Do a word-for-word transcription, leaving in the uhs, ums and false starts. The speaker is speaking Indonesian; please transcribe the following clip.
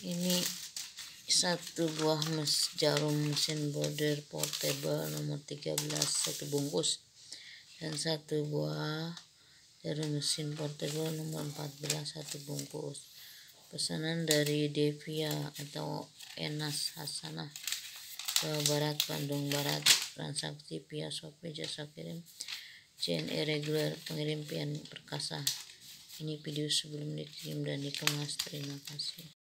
Ini satu buah mes jarum mesin bordir portable nomor tiga belas, satu bungkus, dan satu buah jarum mesin portable nomor empat belas, satu bungkus. Pesanan dari Devia atau Enas Hasanah, Jawa Barat, Bandung Barat. Transaksi via Shopee, jasa kirim C N E reguler, pengirim Pian Perkasa. Ini video sebelum dikirim dan dikemas. Terima kasih.